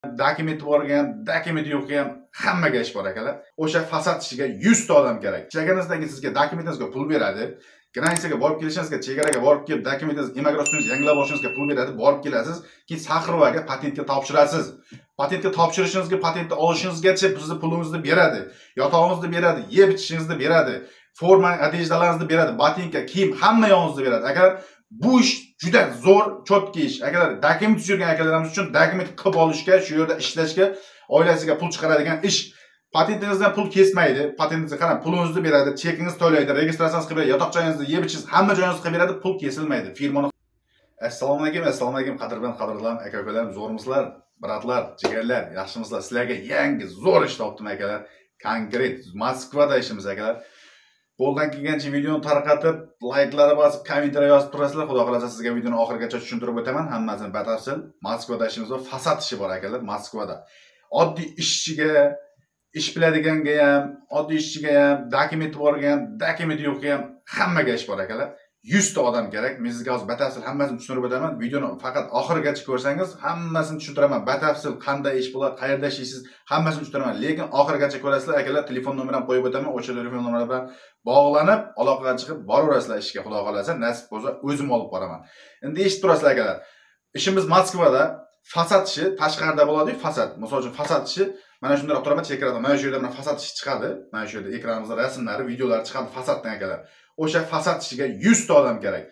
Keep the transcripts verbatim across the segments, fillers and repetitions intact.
Dokumenti bor ekan, dokumenti yo'q ekan, hammaga ish bor akalar. O'sha fasad ishiga yuz ta odam kerak. Ishlaganingizdan keyin sizga dokumentingizga pul beradi. Granisiyaga borib kelishingizga, chegaraga borib kelib, dokumentingizni immigratsiyangizni yangilab olishingizga pul beradi, borib kelasiz, keyin Saxrovaga patentga topshirasiz. Patentga topshirishingizga, patentni olishingizgacha sizni pulingizni beradi, yotog'ingizni beradi, yeb ichishingizni beradi, forma, adejdalarni beradi, botinka, kiyim, hamma yo'g'ingizni beradi. Agar bu ish juda zo'r, cho'tki ish. Agar dokument yurgan akalarimiz uchun dokument qilib olishga, shu yerda ishlashga, oilasiga pul chiqaradigan ish. Patentingizdan pul kesmaydi. Patentingizni qarang, pulingizni beradi, chekingiz to'laydi, registratsiyangizni qilib beradi, yotoqchangizni yeb ichingiz, hamma joyingizni qilib beradi, pul kesilmaydi. Firmani Assalomu alaykum, assalomu alaykum qadrban qadrlarim aka-ukalarim, zo'rmisizlar, bratlar, jigarlar, yaxshimisizlar? Sizlarga yangi zo'r ish topdim akalar. Konkret Moskvada ishimiz akalar. Qo'ldan kelgancha videoni tarqatib, like'larni bosib, kommentariy yozib turasizlar. Xudo xolasa sizga videoni oxirigacha tushuntirib o'taman. Hammasini batafsil. Moskvada ishimiz bor, fasad ishi bor akalar, Moskvada. Oddiy ishchiga, ish biladiganga ham, oddiy ishchiga ham, dokumenti borga ham, dokumenti yo'qga ham hammaga ish bor akalar. yuz ta odam kerak. Men sizga hozir batafsil hammasini tushuntirib o'taman. Videoni faqat oxirigacha ko'rsangiz, hammasini tushuntiraman. Batafsil qanday ish bo'ladi, qayerda ishlaysiz, hammasini tushuntiraman. Lekin oxirigacha ko'rasizlar akalar. Telefon nomerini qo'yib o'taman. O'sha telefon nomeri bilan bog'lanib, aloqaga chiqib boraverasizlar ishga. Xudo xolasa, nasib bo'lsa o'zim olib boraman. Endi eshitib turasizlar akalar. Ishimiz Moskvada, fasad ishi, tashqarida bo'ladi, fasad. Misol uchun fasad ishi mana shunday turaman, chekrada. Mana shu yerda mana fasad ishi chiqadi. Mana shu yerda ekranimizda rasmlari, videolari chiqadi fasaddan akalar. O'sha fasad ishiga yuz ta odam kerak.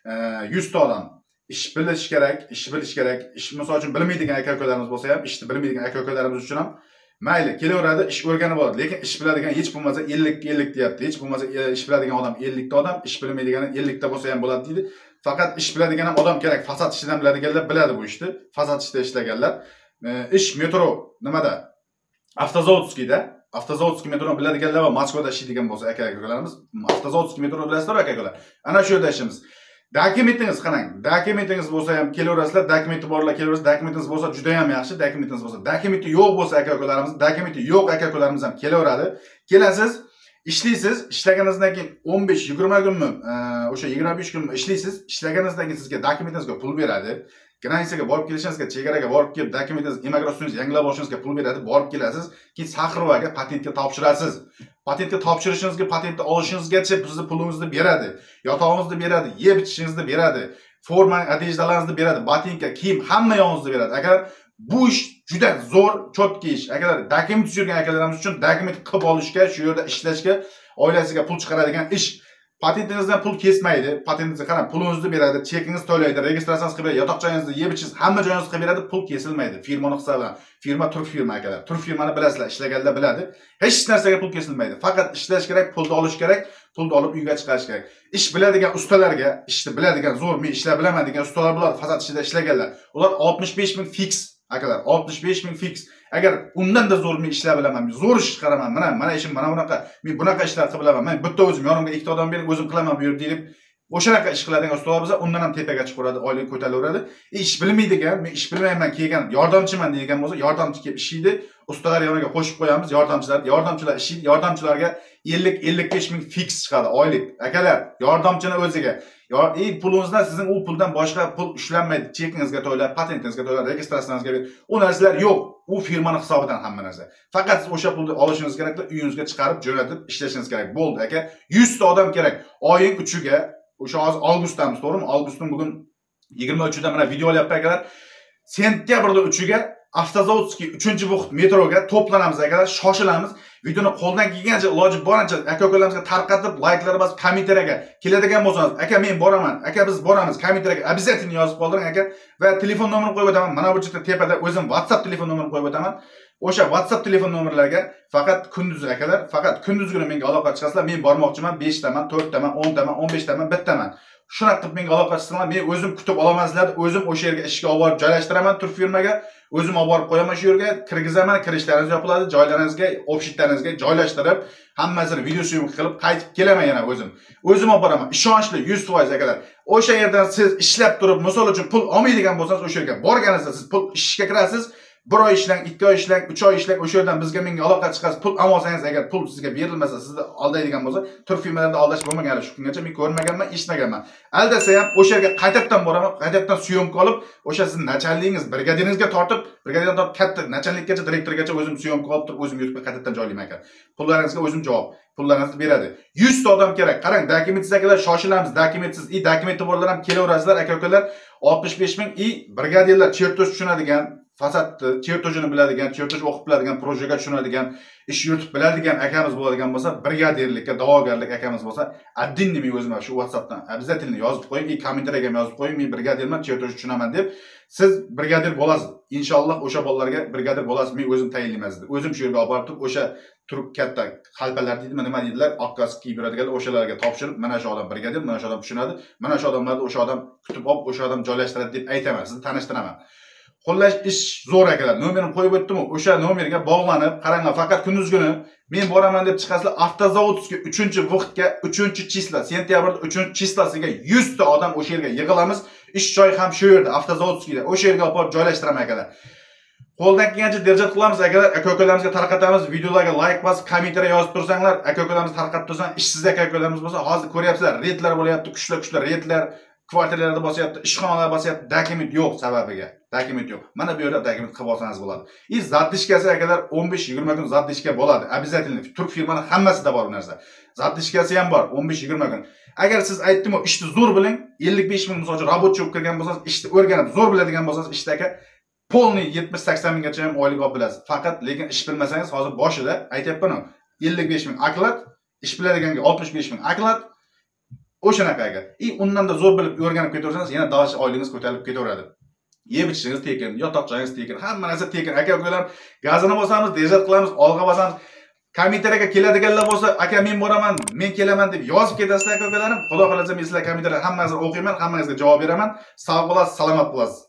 yuz ta odam ish bilish kerak, ish bilish kerak. Ish misol uchun bilmaydigan aka-ukalarimiz bo'lsa ham, ishni bilmaydigan aka-ukalarimiz uchun ham mayli, kelaveradi, ish o'rganib oladi. Lekin ish biladigan hech bo'lmasa ellik ellik deyapti. Hech bo'lmasa ish biladigan odam ellik ta odam, ish bilmaydigani ellik ta bo'lsa ham bo'ladi deydi. Faqat ish biladigan ham odam kerak. Fasad ishidan biladiganlar biladi bu ishni. Fasad ishida ishlaganlar. Ish metro nimada? Avtozavodskiyda. Avtozavodskiy metroni biladiganlar va Moskvada ishlaydigan bo'lsa aka-ukalarimiz, Avtozavodskiy metroni bilasizlar aka-ukalar. Ana shu yerda ishimiz. Dokumentingiz qarang. Dokumentingiz bo'lsa ham kelaverasizlar, dokumenti borlar kelaverasiz. Dokumentingiz bo'lsa juda ham yaxshi, dokumentingiz bo'lsa. Dokumenti yo'q bo'lsa aka-ukalarimiz, dokumenti yo'q aka-ukalarimiz ham kelaveradi. Kelasiz, ishlaysiz, ishlaganingizdan keyin o'n besh yigirma kunmi, o'sha yigirma besh kun ishlaysiz. Ishlaganingizdan keyin sizga dokumentingizga pul beradi. Granisiyaga borib kelishingizga, chegaraga borib kelib, dokumentingizni immigratsiyangizni yangilab olishingizga pul beradi, borib kelasiz, keyin Saxrovaga patentga topshirasiz. Patentga topshirishingizga, patentni olishingizgacha sizni pulingizni beradi, yotog'ingizni beradi, yeb ichishingizni beradi, forma, adejdalarni beradi, botinka, kiyim, hamma yo'g'ingizni beradi. Agar bu ish juda zo'r, cho'tki ish. Agar dokument yurgan akalarimiz uchun dokument qilib olishga, shu yerda ishlashga, oilasiga pul chiqaradigan ish. Patentingizdan pul kesmaydi. Patentingizni qarang, pulingizni beradi, chekingiz to'laydi, registratsiyangizni qilib beradi, yotoqchangizni yeb ichingiz, hamma joyingizni qilib beradi, pul kesilmaydi. Firmani hisobidan. Firma turk firma akalar. Turk firmani bilasizlar, ishlaganlar biladi. Hech narsaga pul kesilmaydi. Faqat ishlash kerak, pulni olish kerak, pulni olib uyga chiqarish kerak. Ish biladigan ustalarga, ishni biladigan, zo'r, men ishlab bilaman degan ustalar bular, fasad ishida ishlaganlar. Ular oltmish besh ming fix akalar, oltmish besh ming fix. Agar undan da zo'r men ishlab bilaman, zo'r ish chiqaraman. Mana mana ishim mana bunaqa, men bunaqa ishlar qilib bilaman. Men bitta o'zim yonimga ikkita odam berib o'zim qilaman bu yerda deb o'shanaqa ish qiladigan ustalar bo'lsa, undan ham tepaga chiqaveradi, oylik ko'taraveradi. Ish bilmaydigan, men ish bilmayman, kelgan yordamchiman degan bo'lsa, yordamchi kelib ishlaydi. Ustalar yoniga qo'shib qo'yamiz, yordamchilar, yordamchilar ishlaydi. Yordamchilarga ellik ellik besh ming fix chiqadi oylik. Akalar, yordamchini o'ziga ey pulingizdan sizning u puldan boshqa pul ishlanmaydi. Chekingizga to'lab, patentingizga to'lab, registratsiyangizga berib. U narsalar yo'q. U firmani hisobidan hamma narsa. Faqat siz o'sha pulni olishingiz kerak, uyingizga chiqarib, jo'natib ishlashingiz kerak. Bo'ldi aka. yuz ta odam kerak. Oying uchiga, o'sha hozir avgustdamiz, to'g'rimi? Avgustning bugun yigirma uchida mana video olyapti akalar. Sentyabrda uchiga Avtozavodskiy uchinchi vaqt metroga to'planamiz akalar, shoshilamiz. Videoni qo'ldan kelgancha iloji boricha aka-ukalarimizga tarqatib, like'larni bosib, kommentariyaga keladigan bo'lsangiz, aka men boraman, aka biz boramiz, kommentariyaga обязательно yozib qoldiring aka va telefon nomerini qo'yib o'taman. Mana bu yerda tepada o'zim WhatsApp telefon nomerini qo'yib o'taman. O'sha WhatsApp telefon nomerlariga faqat kunduz akalar, faqat kunduzgina menga aloqa chiqasizlar. Men bormoqchiman, besh taman, to'rt taman, o'n taman, o'n besh taman, bir taman. Shunaqa qilib menga aloqa chiqsanglar, men o'zim kutib olamanizlar, o'zim o'sha yerga ishga olib borib joylashtiraman, turk firmaga. O'zim olib borib qo'yaman shu yerga, kirgizaman, kirishlaringiz yopiladi, joylaringizga, ofishlaringizga joylashtirib, hammasini video syomka qilib qaytib kelaman yana o'zim. O'zim olib boraman. Ishonchli yuz foiz akalar. O'sha yerdan siz ishlab turib, misol uchun pul olmaydigan bo'lsangiz, o'sha yerga borganingizda siz pul ishga kirasiz, bir oy ishlang, ikki oy ishlang, uch oy ishlang, o'sha yerdan bizga menga aloqa chiqasiz, pul olsangiz agar pul sizga berilmasa, sizni aldaydigan bo'lsa, turk filmlarida aldash bo'lmagan shu kungacha men ko'rmaganman, eshitmaganman. Aldasa ham o'sha yerga qaytadan boraman, qaytadan syomka olib, o'sha sizning nachalligingiz, brigadingizga tortib, brigadirdan tortib katta nachallikkacha, direktorgacha o'zim syomka olib turib, o'zim yurtga qaytadan joylayman ekan. Pullaringizga o'zim javob. Pullaringizni beradi. yuz ta odam kerak. Qarang, dokumentsizlar shoshilamiz, dokumentsiz, i dokumenti borlar ham kelaverasizlar, aka-ukalar. oltmish besh ming i brigadirlar chertoj tushunadigan, fasatni, chertojini biladigan, chertoj o'qib biladigan, projega tushunadigan, ish yuritib biladigan akamiz bo'ladigan bo'lsa, brigadirlikka da'vogarlik akamiz bo'lsa, addinni men o'zim shu WhatsAppdan обязательно yozib qo'ying, i kommentariyga yozib qo'ying, men brigadirman, chertoj tushunaman deb, siz brigadir bo'lasiz. Inshaalloh o'sha bolalarga brigadir bo'lasiz, men o'zim tayinlayman sizni. O'zim shu yerga olib borib turib, o'sha turk katta xalpalar deydimi, nima deydilar, oqqasi kiyib yuradiganlar, o'shalarga topshirib, mana shu odam brigadir, mana shu odam tushunadi, mana shu odamlarni o'sha odam kutib olib, o'sha odam joylashtiradi deb aytaman, sizni tanishtiraman. Xullas ish zo'r akalar. Nomerini qo'yib o'tdim-ku, o'sha nomerga bog'lanib, qaranglar, faqat kunduzguni men boraman deb chiqasizlar, avtozavodga uchinchi vaqtga, uchinchi chisla, sentyabrda uchinchi chislasiga yuz ta odam o'sha yerga yig'ilamiz. Ish joyi ham shu yerda, avtozavodga, o'sha yerga olib borib joylashtiraman akalar. Qo'ldan kelgancha derajat qilamiz akalar, aka-ukalarimizga tarqatamiz, videolarga like bosib, kommentariy yozib tursanglar, aka-ukalarimiz tarqatib tursan, ishsiz aka-ukalarimiz bo'lsa, hozir ko'ryapsizlar, reydlar bo'layapti, kuchlar-kuchlar reydlar, kvartiralarda bosyapti, ishxonalar bosyapti, dokument yo'q sababiga. Dokument yo'q. Mana bu yerda dokument qilib olsangiz bo'ladi. I zaddishkasi akalar o'n besh yigirma kun zaddishka bo'ladi. Обязательно. Turk firmaning hammasida bor bu narsa. Zaddishkasi ham bor o'n besh yigirma kun. Agar siz aytdim-ku, ishni zo'r biling, ellik besh ming misol uchun robotchi bo'lib kirgan bo'lsangiz, ishni o'rganib zo'r biladigan bo'lsangiz, ishda aka polni yetmish sakson minggacha ham oylik olib bilasiz. Faqat lekin ish bilmasangiz, hozir boshida aytayapman-ku, ellik besh ming oklad, ish biladiganga oltmish besh ming oklad. O'shanaqa agar. I undan da zo'r bilib o'rganib ketaversangiz, yana dalash oylingiz ko'tarilib ketaveradi. Yeb ichishingiz tekin, yotoqchangiz tekin, hamma narsa tekin. Aka-ukalar, gazini bosamiz, dezert qilamiz, olg'a bosamiz. Kommentariyaga keladiganlar bo'lsa, aka men boraman, men kelaman deb yozib ketasizlar aka-ukalarim. Xudo xolasa men sizlar kommentariylar hammangizni o'qiyman, hammangizga javob beraman. Sog' bo'lasiz, salomat bo'lasiz.